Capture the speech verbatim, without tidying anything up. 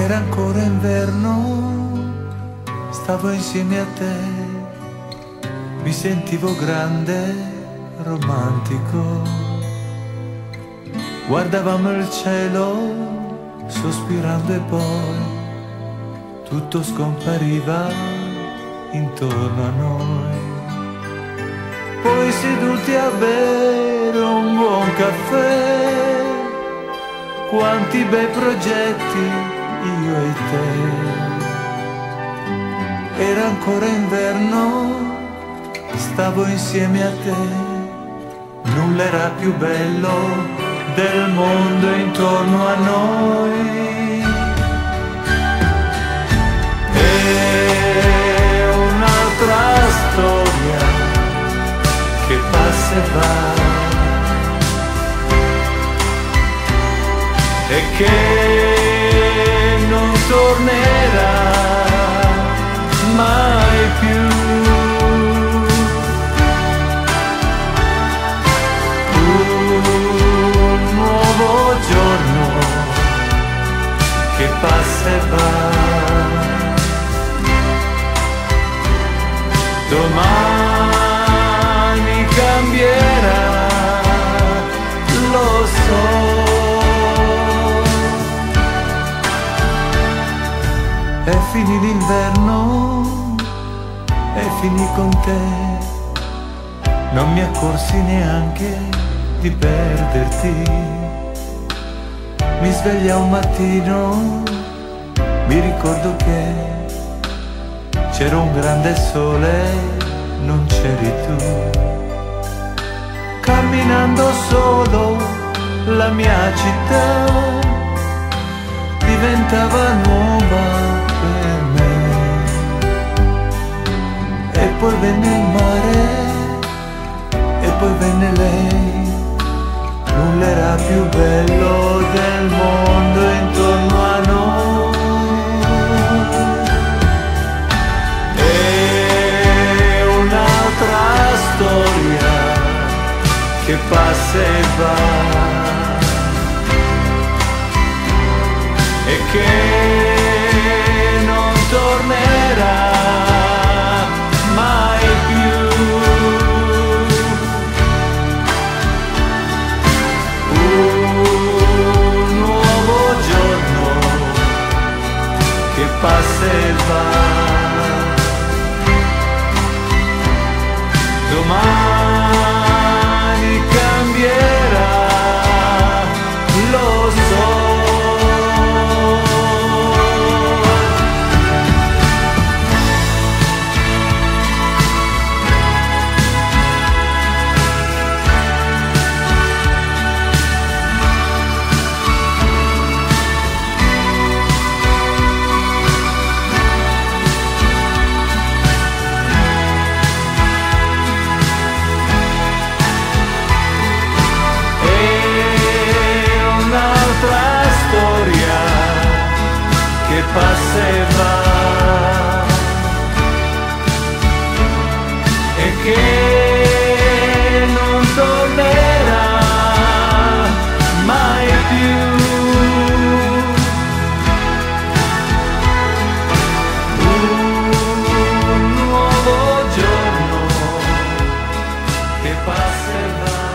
Era ancora inverno, stavo insieme a te, mi sentivo grande, romantico. Guardavamo il cielo, sospirando e poi tutto scompariva intorno a noi. Poi seduti a bere un buon caffè, quanti bei progetti io e te. Era ancora inverno, stavo insieme a te, nulla era più bello del mondo intorno a noi. È un'altra storia che passa e va, e che non tornerà mai più. Un nuovo giorno che passa e va, domani cambierà, lo so. E finì l'inverno, e finì con te, non mi accorsi neanche di perderti. Mi sveglia un mattino, mi ricordo che c'era un grande sole, non c'eri tu. Camminando solo, la mia città diventava nuova per me. E poi venne il mare, e poi venne lei. Nulla era più bello del mondo intorno a noi. È un'altra storia che passa e va, e che non tornerà mai più. Un nuovo giorno che passa e va, domani cambierà, lo so. Che passa e va, e che non tornerà mai più. Un nuovo giorno che passa e va.